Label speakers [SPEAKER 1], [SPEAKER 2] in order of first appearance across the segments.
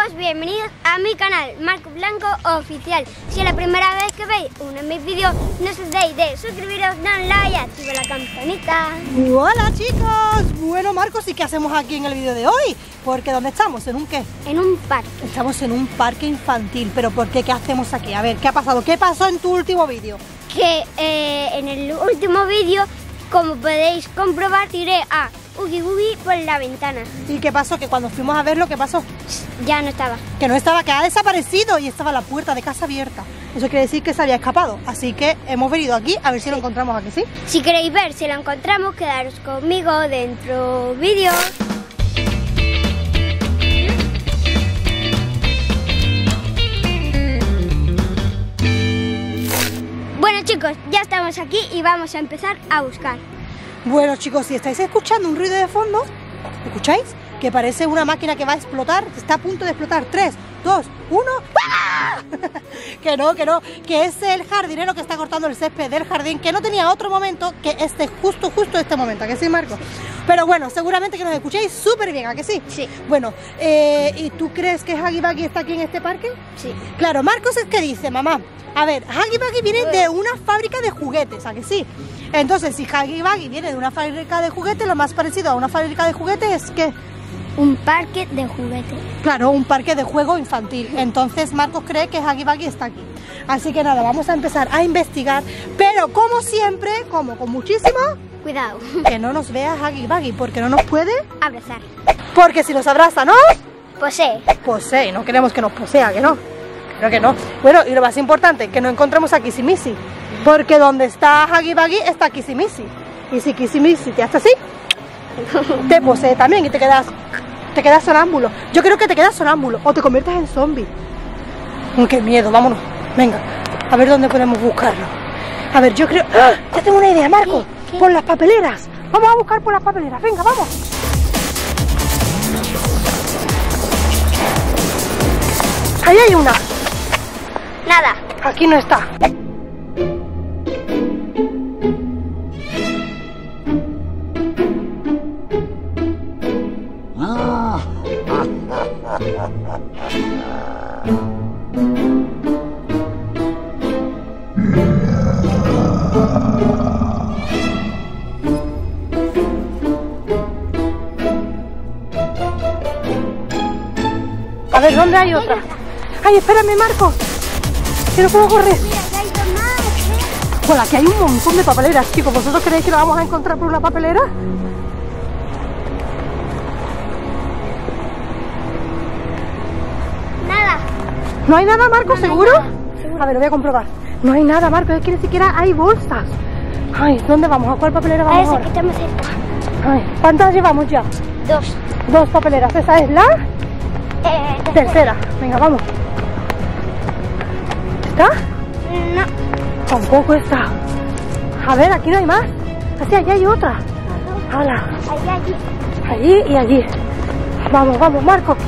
[SPEAKER 1] chicos, bienvenidos a mi canal Marcos Blanco Oficial. Si es la primera vez que veis uno de mis vídeos, no os olvidéis de suscribiros, darle like y activar la campanita.
[SPEAKER 2] Hola chicos, bueno Marcos, ¿y qué hacemos aquí en el vídeo de hoy? Porque ¿dónde estamos? ¿En un qué?
[SPEAKER 1] En un parque.
[SPEAKER 2] Estamos en un parque infantil, pero ¿por qué? ¿Qué hacemos aquí? A ver, ¿qué ha pasado? ¿Qué pasó en tu último vídeo?
[SPEAKER 1] Que en el último vídeo, como podéis comprobar, tiré a Oogie Boogie por la ventana.
[SPEAKER 2] ¿Y qué pasó? Que cuando fuimos a verlo, ¿qué pasó?
[SPEAKER 1] Ya no estaba.
[SPEAKER 2] Que no estaba, que ha desaparecido y estaba la puerta de casa abierta. Eso quiere decir que se había escapado. Así que hemos venido aquí a ver si lo encontramos aquí, ¿sí?
[SPEAKER 1] Si queréis ver si lo encontramos, quedaros conmigo dentro vídeo. Bueno chicos, ya estamos aquí y vamos a empezar a buscar.
[SPEAKER 2] Bueno chicos, si estáis escuchando un ruido de fondo, ¿escucháis? Que parece una máquina que va a explotar, está a punto de explotar. 3, 2, 1. ¡Ah! Que no, que es el jardinero que está cortando el césped del jardín, que no tenía otro momento que este, justo este momento, ¿a que sí, Marco? Pero bueno, seguramente que nos escucháis súper bien, ¿a que sí?
[SPEAKER 1] Sí.
[SPEAKER 2] Bueno, ¿y tú crees que Huggy Buggy está aquí en este parque?
[SPEAKER 1] Sí.
[SPEAKER 2] Claro, Marcos es que dice, mamá, a ver, Huggy Buggy viene de una fábrica de juguetes, ¿a que sí? Entonces, si Huggy Buggy viene de una fábrica de juguetes, lo más parecido a una fábrica de juguetes es que...
[SPEAKER 1] Un parque de juguetes.
[SPEAKER 2] Claro, un parque de juego infantil. Entonces Marcos cree que Huggy Buggy está aquí. Así que nada, vamos a empezar a investigar. Pero como siempre, como con muchísimo
[SPEAKER 1] cuidado,
[SPEAKER 2] que no nos vea Huggy Buggy, porque no nos puede
[SPEAKER 1] abrazar.
[SPEAKER 2] Porque si nos abraza, ¿no?
[SPEAKER 1] Posee.
[SPEAKER 2] Posee, no queremos que nos posea, que no. Creo que no. Bueno, y lo más importante, que no encontremos a Kissy-Missy. Porque donde está Huggy Buggy está Kissy-Missy. Y si Kissy-Missy te hace así, te posee también y te quedas sonámbulo. Yo creo que te quedas sonámbulo o te conviertes en zombie. ¡Qué miedo! Vámonos. Venga, a ver dónde podemos buscarlo. A ver, yo creo... ¡Ah! Ya tengo una idea, Marco. ¿Qué? Por las papeleras. Vamos a buscar por las papeleras. Venga, vamos. Ahí hay una.
[SPEAKER 1] Nada.
[SPEAKER 2] Aquí no está. A ver, ¿dónde hay otra? Ay, espérame, Marco. Que no puedo correr.
[SPEAKER 1] Mira, que hay dos más.
[SPEAKER 2] Bueno, aquí hay un montón de papeleras, chicos. ¿Vosotros creéis que lo vamos a encontrar por una papelera?
[SPEAKER 1] Nada.
[SPEAKER 2] ¿No hay nada, Marco?
[SPEAKER 1] No,
[SPEAKER 2] ¿Seguro?
[SPEAKER 1] no hay nada. Seguro.
[SPEAKER 2] A ver, lo voy a comprobar. No hay nada, Marco. Es que ni siquiera hay bolsas. Ay, ¿dónde vamos? ¿A cuál papelera
[SPEAKER 1] A
[SPEAKER 2] vamos
[SPEAKER 1] esa
[SPEAKER 2] ahora?
[SPEAKER 1] que estamos cerca.
[SPEAKER 2] Ay, ¿cuántas llevamos ya?
[SPEAKER 1] 2.
[SPEAKER 2] 2 papeleras. Esa es la tercera. Venga, vamos. ¿Está?
[SPEAKER 1] No.
[SPEAKER 2] Tampoco está. A ver, aquí no hay más. Así, allí hay otra. ¡Hala!
[SPEAKER 1] Allí.
[SPEAKER 2] Allí y allí. Vamos, vamos, Marco.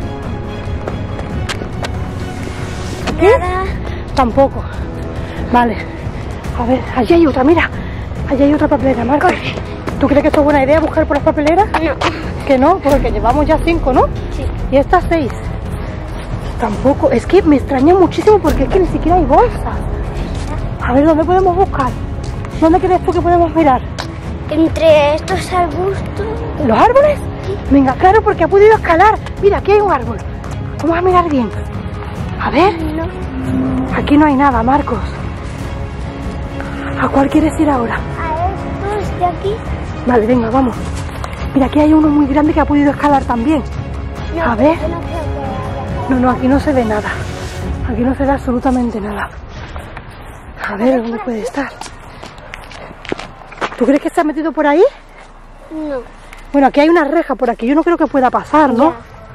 [SPEAKER 2] ¿Aquí?
[SPEAKER 1] Nada.
[SPEAKER 2] Tampoco. Vale. A ver, allí hay otra, mira. Allí hay otra papelera, Marco. ¿Tú crees que esto es buena idea buscar por las papeleras?
[SPEAKER 1] No.
[SPEAKER 2] Que no, porque llevamos ya 5, ¿no?
[SPEAKER 1] Sí.
[SPEAKER 2] Y estas 6. Tampoco. Es que me extraña muchísimo porque es que ni siquiera hay bolsas. A ver, ¿dónde podemos buscar? ¿Dónde crees tú que podemos mirar?
[SPEAKER 1] Entre estos arbustos.
[SPEAKER 2] ¿Los árboles?
[SPEAKER 1] Sí.
[SPEAKER 2] Venga, claro, porque ha podido escalar. Mira, aquí hay un árbol. Vamos a mirar bien. A ver.
[SPEAKER 1] No.
[SPEAKER 2] Aquí no hay nada, Marcos. ¿A cuál quieres ir ahora?
[SPEAKER 1] A estos de aquí.
[SPEAKER 2] Vale, venga, vamos. Mira, aquí hay uno muy grande que ha podido escalar también.
[SPEAKER 1] No,
[SPEAKER 2] A ver.
[SPEAKER 1] yo no creo que haya.
[SPEAKER 2] No, aquí no se ve nada. Aquí no se ve absolutamente nada. A ver, ¿dónde puede estar? ¿Tú crees que está metido por ahí?
[SPEAKER 1] No.
[SPEAKER 2] Bueno, aquí hay una reja por aquí. Yo no creo que pueda pasar, ¿no?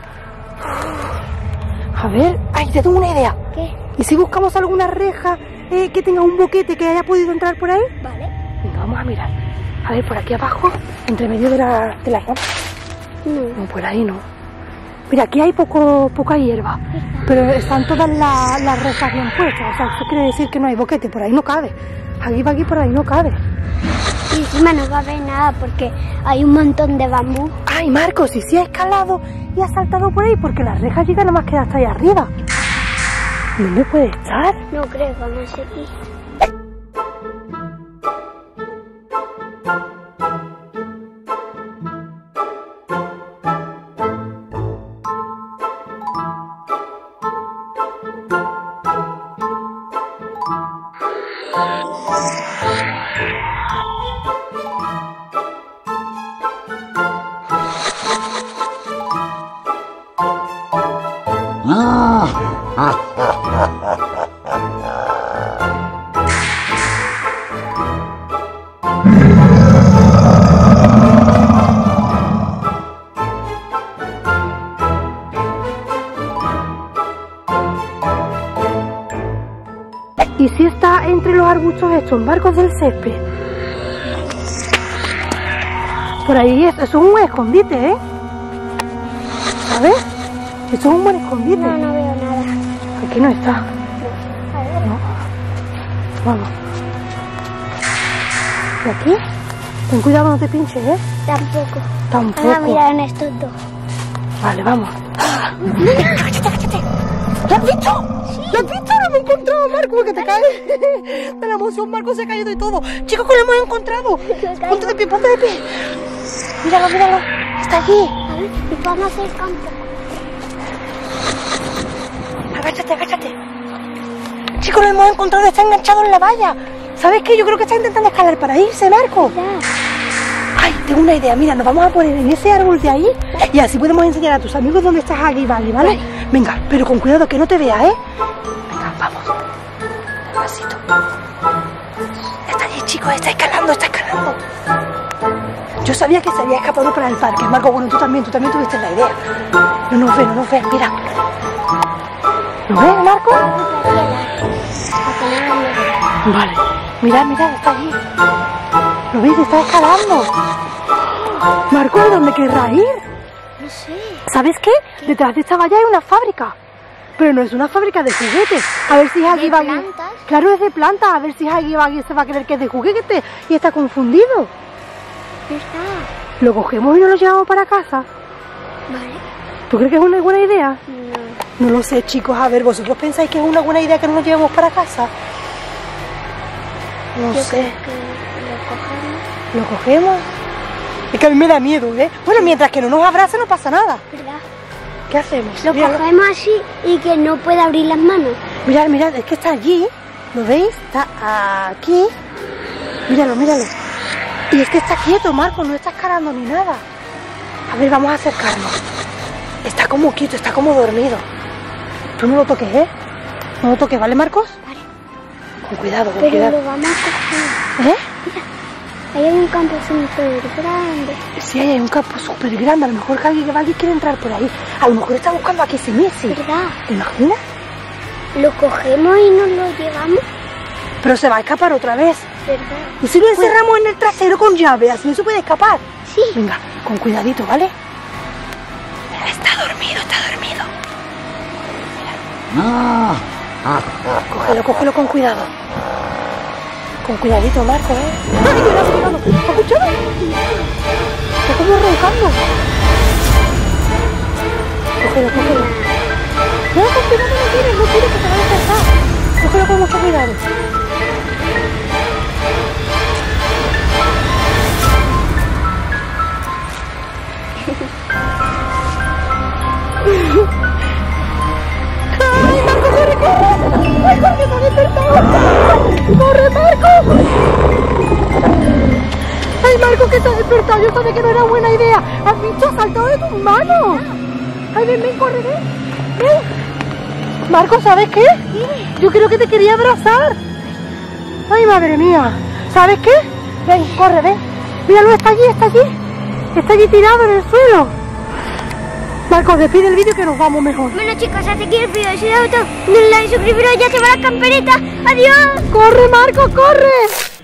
[SPEAKER 1] Ya.
[SPEAKER 2] A ver. ¡Ay, te tengo una idea!
[SPEAKER 1] ¿Qué?
[SPEAKER 2] ¿Y si buscamos alguna reja que tenga un boquete que haya podido entrar por ahí?
[SPEAKER 1] Vale.
[SPEAKER 2] Venga, vamos a mirar. A ver, por aquí abajo, entre medio de las ramas.
[SPEAKER 1] No.
[SPEAKER 2] No, por ahí no. Mira, aquí hay poca hierba, pero están todas las rejas bien puestas. O sea, eso quiere decir que no hay boquete, por ahí no cabe. Huggy Wuggy por ahí no cabe.
[SPEAKER 1] Y encima no va a haber nada porque hay un montón de bambú.
[SPEAKER 2] Ay, Marcos, ¿y si ha escalado y ha saltado por ahí? Porque las rejas llegan nada más que hasta ahí arriba. ¿Dónde puede estar?
[SPEAKER 1] No creo, vamos aquí.
[SPEAKER 2] ¿Y si está entre los arbustos estos, Marcos, del césped? Por ahí eso es un buen escondite, ¿eh? ¿Sabes? Eso es un buen escondite.
[SPEAKER 1] No veo nada.
[SPEAKER 2] Aquí no está.
[SPEAKER 1] A ver.
[SPEAKER 2] No. Vamos. ¿Y aquí? Ten cuidado, no te pinches, ¿eh?
[SPEAKER 1] Tampoco.
[SPEAKER 2] Tampoco.
[SPEAKER 1] Ahora mirar en estos dos.
[SPEAKER 2] Vale, vamos. ¡Cállate! ¿Lo has visto? Sí. ¿Lo has visto? Lo hemos encontrado, Marco, que te cae. De la emoción, Marco se ha caído y todo. Chicos, que lo hemos encontrado. Ponte de pie, ponte de pie. Míralo, míralo. Está allí.
[SPEAKER 1] A ver, y vamos a hacer campo.
[SPEAKER 2] Agáchate, agáchate. Chicos, lo hemos encontrado, está enganchado en la valla. ¿Sabes qué? Yo creo que está intentando escalar para irse, Marco.
[SPEAKER 1] Ya.
[SPEAKER 2] Ay, tengo una idea. Mira, nos vamos a poner en ese árbol de ahí y así podemos enseñar a tus amigos dónde está Huggy Wuggy, ¿vale? Venga, pero con cuidado que no te vea, ¿eh? Venga, vamos. Despacito. Está allí, chicos, está escalando, está escalando. Yo sabía que se había escapado para el parque. Marco, bueno, tú también tuviste la idea. No nos ve, mira. ¿Lo ves, Marco? Vale. Mirad, está allí. ¿Lo veis? Está escalando. Marco, ¿de dónde querrá ir?
[SPEAKER 1] No sé.
[SPEAKER 2] ¿Sabes qué? Detrás de esta valla hay una fábrica. Pero no es una fábrica de juguetes. A ver si Huggy Wuggy...
[SPEAKER 1] plantas?
[SPEAKER 2] Claro, es de plantas. A ver si Huggy Wuggy se va a creer que es de juguetes y está confundido.
[SPEAKER 1] Está.
[SPEAKER 2] ¿Lo cogemos y nos lo llevamos para casa?
[SPEAKER 1] Vale.
[SPEAKER 2] ¿Tú crees que es una buena idea?
[SPEAKER 1] No.
[SPEAKER 2] No lo sé, chicos. A ver, ¿vosotros pensáis que es una buena idea que nos lo llevemos para casa? No
[SPEAKER 1] Yo
[SPEAKER 2] sé.
[SPEAKER 1] creo que lo cogemos.
[SPEAKER 2] ¿Lo cogemos? Es que a mí me da miedo, ¿eh? Bueno, mientras que no nos abrace no pasa nada.
[SPEAKER 1] ¿Verdad?
[SPEAKER 2] ¿Qué hacemos?
[SPEAKER 1] Lo
[SPEAKER 2] Míralo.
[SPEAKER 1] cogemos así y que no pueda abrir las manos.
[SPEAKER 2] Mirad, es que está allí. ¿Lo veis? Está aquí. Míralo. Y es que está quieto, Marco, no está escalando ni nada. A ver, vamos a acercarnos. Está como quieto, está como dormido. Tú no lo toques, ¿eh? No lo toques, ¿vale, Marcos?
[SPEAKER 1] Vale.
[SPEAKER 2] Con cuidado, con
[SPEAKER 1] Pero
[SPEAKER 2] cuidado.
[SPEAKER 1] lo vamos a coger.
[SPEAKER 2] ¿Eh?
[SPEAKER 1] Ahí hay un campo súper grande.
[SPEAKER 2] Sí, hay un campo súper grande. A lo mejor Huggy Wuggy quiere entrar por ahí. A lo mejor está buscando a Kissy-Missy.
[SPEAKER 1] ¿Verdad?
[SPEAKER 2] ¿Te imaginas?
[SPEAKER 1] Lo cogemos y nos lo llevamos.
[SPEAKER 2] Pero se va a escapar otra vez.
[SPEAKER 1] ¿Verdad?
[SPEAKER 2] ¿Y si lo encerramos en el trasero con llave? Así no se puede escapar.
[SPEAKER 1] Sí.
[SPEAKER 2] Venga, con cuidadito, ¿vale? Está dormido. Mira. Cógelo con cuidado. Con cuidadito, Marco, ¿eh? ¡Ay, cuidado! ¿Has escuchado? Está como roncando. Cógelo. No, con cuidado, no tires, que te va a despertar. Cógelo con mucho cuidado. ¡Ay, Marco, corre! ¡Ay, Jorge, se ha despertado! ¡Corre, Marco! ¡Ay, Marco, que se ha despertado! Yo sabía que no era buena idea. ¿Has visto? Ha saltado de tus manos. ¡Ay, ven, corre, ven! Marco, ¿sabes qué? Yo creo que te quería abrazar. ¡Ay, madre mía! ¿Sabes qué? Ven, corre, ven. Míralo, está allí. Está allí tirado en el suelo. Marcos, despide el vídeo que nos vamos mejor.
[SPEAKER 1] Bueno, chicos, hasta aquí el vídeo. Si os ha gustado, denle like, suscribiros y activar la campanita. ¡Adiós!
[SPEAKER 2] ¡Corre, Marcos, corre!